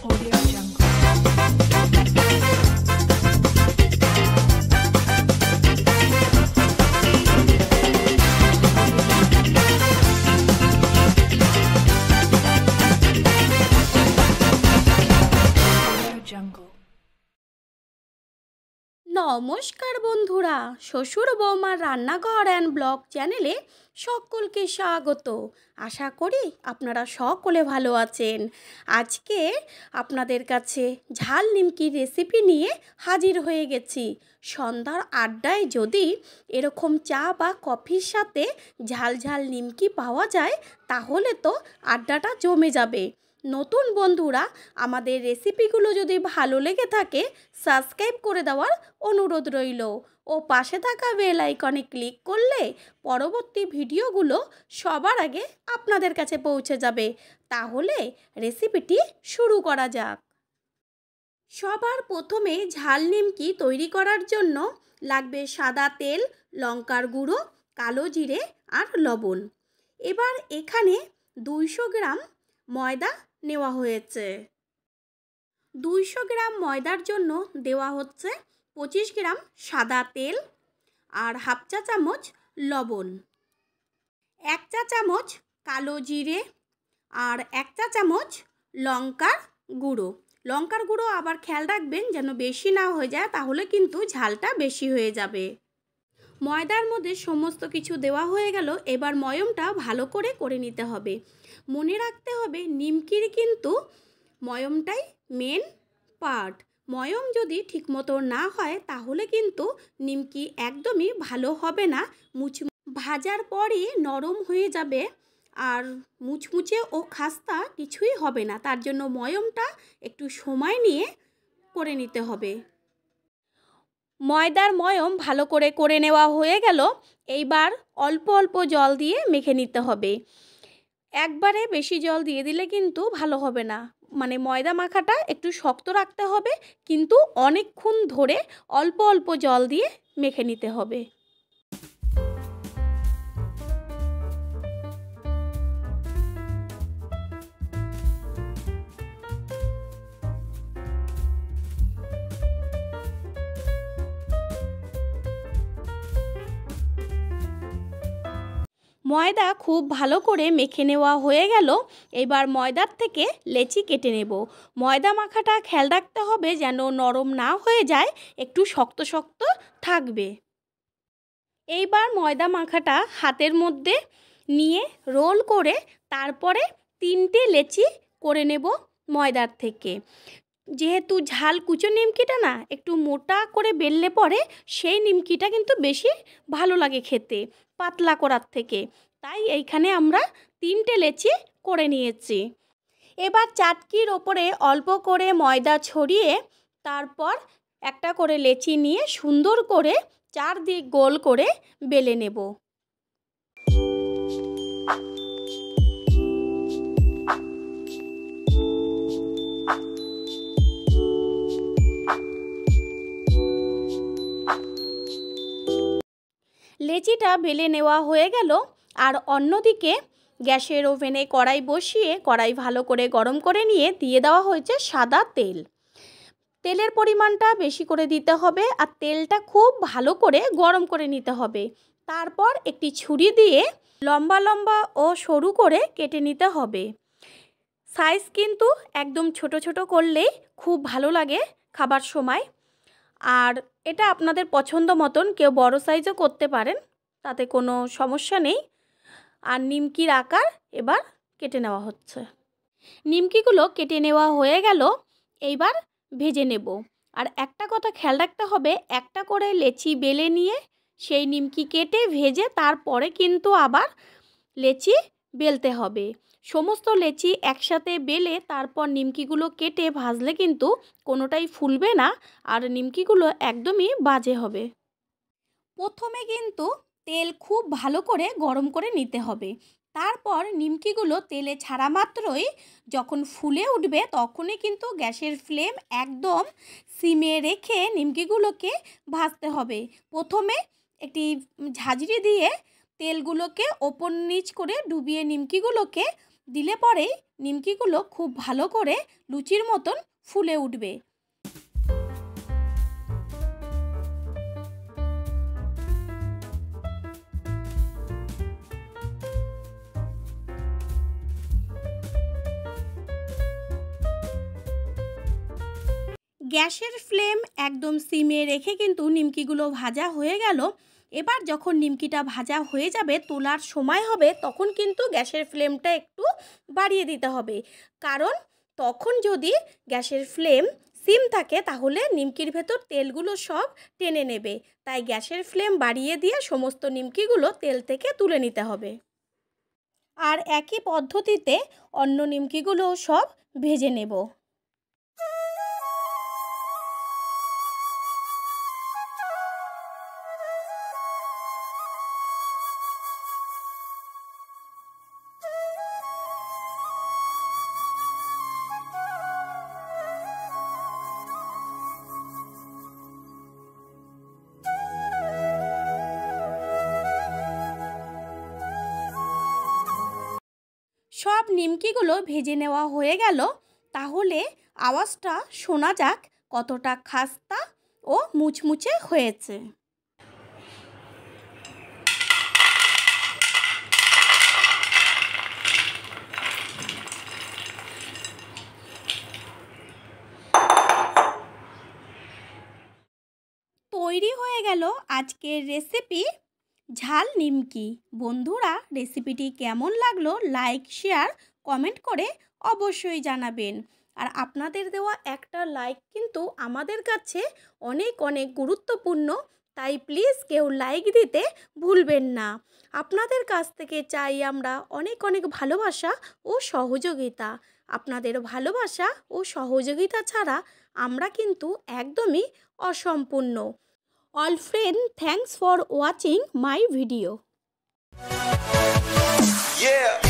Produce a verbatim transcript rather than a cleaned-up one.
Audio Jungle. নমস্কার বন্ধুরা, শ্বশুর বৌমার রান্নাঘর অ্যান্ড ব্লগ চ্যানেলে সকলকে স্বাগত। আশা করি আপনারা সকলে ভালো আছেন। আজকে আপনাদের কাছে ঝাল নিমকির রেসিপি নিয়ে হাজির হয়ে গেছি। সন্ধ্যার আড্ডায় যদি এরকম চা বা কফির সাথে ঝাল ঝাল নিমকি পাওয়া যায় তাহলে তো আড্ডাটা জমে যাবে। নতুন বন্ধুরা আমাদের রেসিপিগুলো যদি ভালো লেগে থাকে সাবস্ক্রাইব করে দেওয়ার অনুরোধ রইল ও পাশে থাকা বেল আইকনে ক্লিক করলে পরবর্তী ভিডিওগুলো সবার আগে আপনাদের কাছে পৌঁছে যাবে। তাহলে রেসিপিটি শুরু করা যাক। সবার প্রথমে ঝাল নিমকি তৈরি করার জন্য লাগবে সাদা তেল, লঙ্কার গুঁড়ো, কালো জিরে আর লবণ। এবার এখানে দুইশো গ্রাম ময়দা নেওয়া হয়েছে। দুইশো গ্রাম ময়দার জন্য দেওয়া হচ্ছে পঁচিশ গ্রাম সাদা তেল আর হাফ চা চামচ লবণ, এক চা চামচ কালো জিরে আর এক চা চামচ লঙ্কার গুঁড়ো। লঙ্কার গুঁড়ো আবার খেয়াল রাখবেন যেন বেশি না হয়ে যায়, তাহলে কিন্তু ঝালটা বেশি হয়ে যাবে। ময়দার মধ্যে সমস্ত কিছু দেওয়া হয়ে গেল। এবার ময়মটা ভালো করে করে নিতে হবে। মনে রাখতে হবে নিমকির কিন্তু ময়মটাই মেন পার্ট। ময়ম যদি ঠিকমতো না হয় তাহলে কিন্তু নিমকি একদমই ভালো হবে না। মুচ ভাজার পরই নরম হয়ে যাবে আর মুচমুচে ও খাস্তা কিছুই হবে না। তার জন্য ময়মটা একটু সময় নিয়ে করে নিতে হবে। ময়দার ময়ম ভালো করে করে নেওয়া হয়ে গেল। এইবার অল্প অল্প জল দিয়ে মেখে নিতে হবে। একবারে বেশি জল দিয়ে দিলে কিন্তু ভালো হবে না। মানে ময়দা মাখাটা একটু শক্ত রাখতে হবে, কিন্তু অনেকক্ষণ ধরে অল্প অল্প জল দিয়ে মেখে নিতে হবে। ময়দা খুব ভালো করে মেখে নেওয়া হয়ে গেল। এবার ময়দার থেকে লেচি কেটে নেব। ময়দা মাখাটা খেয়াল রাখতে হবে যেন নরম না হয়ে যায়, একটু শক্ত শক্ত থাকবে। এইবার ময়দা মাখাটা হাতের মধ্যে নিয়ে রোল করে তারপরে তিনটে লেচি করে নেব ময়দার থেকে। যেহেতু ঝাল কুচো নিমকিটা না একটু মোটা করে বেললে পরে সেই নিমকিটা কিন্তু বেশি ভালো লাগে খেতে পাতলা করার থেকে, তাই এইখানে আমরা তিনটে লেচি করে নিয়েছি। এবার চাটকির ওপরে অল্প করে ময়দা ছড়িয়ে তারপর একটা করে লেচি নিয়ে সুন্দর করে চারদিক গোল করে বেলে নেব। লেচিটা বেলে নেওয়া হয়ে গেল। আর অন্যদিকে গ্যাসের ওভেনে কড়াই বসিয়ে কড়াই ভালো করে গরম করে নিয়ে দিয়ে দেওয়া হয়েছে সাদা তেল। তেলের পরিমাণটা বেশি করে দিতে হবে আর তেলটা খুব ভালো করে গরম করে নিতে হবে। তারপর একটি ছুরি দিয়ে লম্বা লম্বা ও সরু করে কেটে নিতে হবে। সাইজ কিন্তু একদম ছোট ছোট করলেই খুব ভালো লাগে খাবার সময়। আর এটা আপনাদের পছন্দ মতন কেউ বড় সাইজও করতে পারেন, তাতে কোনো সমস্যা নেই। আর নিমকির আকার এবার কেটে নেওয়া হচ্ছে। নিমকিগুলো কেটে নেওয়া হয়ে গেল। এইবার ভেজে নেব। আর একটা কথা খেয়াল রাখতে হবে, একটা করে লেচি বেলে নিয়ে সেই নিমকি কেটে ভেজে তারপরে কিন্তু আবার লেচি বেলতে হবে। সমস্ত লেচি একসাথে বেলে তারপর নিমকিগুলো কেটে ভাজলে কিন্তু কোনোটাই ফুলবে না আর নিমকিগুলো একদমই বাজে হবে। প্রথমে কিন্তু তেল খুব ভালো করে গরম করে নিতে হবে। তারপর নিমকিগুলো তেলে ছাড়া মাত্রই যখন ফুলে উঠবে তখনই কিন্তু গ্যাসের ফ্লেম একদম সিমে রেখে নিমকিগুলোকে ভাজতে হবে। প্রথমে একটি ঝাঁঝরি দিয়ে তেলগুলোকে ওপর নিচ করে ডুবিয়ে নিমকিগুলোকে দিলে পরেই নিমকিগুলো খুব ভালো করে লুচির মতন ফুলে উঠবে। গ্যাসের ফ্লেম একদম সিমে রেখে কিন্তু নিমকিগুলো ভাজা হয়ে গেল। এবার যখন নিমকিটা ভাজা হয়ে যাবে, তোলার সময় হবে, তখন কিন্তু গ্যাসের ফ্লেমটা একটু বাড়িয়ে দিতে হবে। কারণ তখন যদি গ্যাসের ফ্লেম সিম থাকে তাহলে নিমকির ভেতর তেলগুলো সব টেনে নেবে। তাই গ্যাসের ফ্লেম বাড়িয়ে দিয়ে সমস্ত নিমকিগুলো তেল থেকে তুলে নিতে হবে। আর একই পদ্ধতিতে অন্য নিমকিগুলোও সব ভেজে নেব। সব নিমকিগুলো ভেজে নেওয়া হয়ে গেল। তাহলে আওয়াজটা শোনা যাক কতটা খাস্তা ও মুচমুচে হয়েছে। তৈরি হয়ে গেল আজকের রেসিপি ঝাল নিমকি। বন্ধুরা, রেসিপিটি কেমন লাগলো লাইক শেয়ার কমেন্ট করে অবশ্যই জানাবেন। আর আপনাদের দেওয়া একটা লাইক কিন্তু আমাদের কাছে অনেক অনেক গুরুত্বপূর্ণ, তাই প্লিজ কেউ লাইক দিতে ভুলবেন না। আপনাদের কাছ থেকে চাই আমরা অনেক অনেক ভালোবাসা ও সহযোগিতা। আপনাদের ভালোবাসা ও সহযোগিতা ছাড়া আমরা কিন্তু একদমই অসম্পূর্ণ। All friends, thanks for watching my video. Yeah.